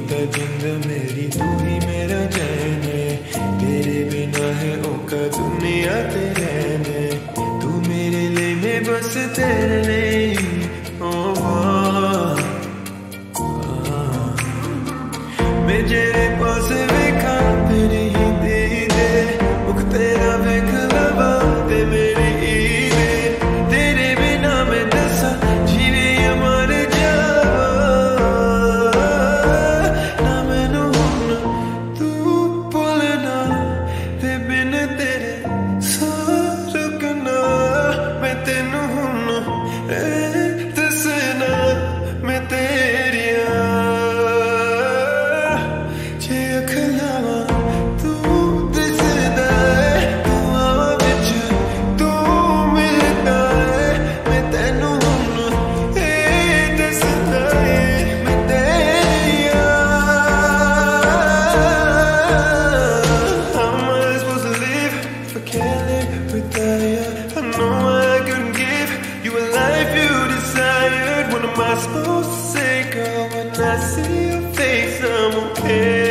तो जिंद मेरी, तू ही मेरा चैन है। तेरे बिना है औका दुनिया ते रहने, तू मेरे लिए मैं बस तेरे लिए। ओ मैं जेरे पास वेखा तेरे ही दीदे, मुख तेरा वेख लवा ते मेरी ईदे। तेरे बिना मैं दसा जीवे अमर जावा, ना मैनू हुण तू भुलना, ते बिन तेरे सो रुकना। मैं तेनू हुण दसना मैं तेरिया, जे अख लावा तू दिसदा है, दुआं विच तू मिलदा है। मैं तेनू हुण दसदा है मैं तेरिया। How am I supposed to live if I can't live without you? I know I couldn't give you a life you desired. What am I supposed to say, girl, when I see your face? I'm okay.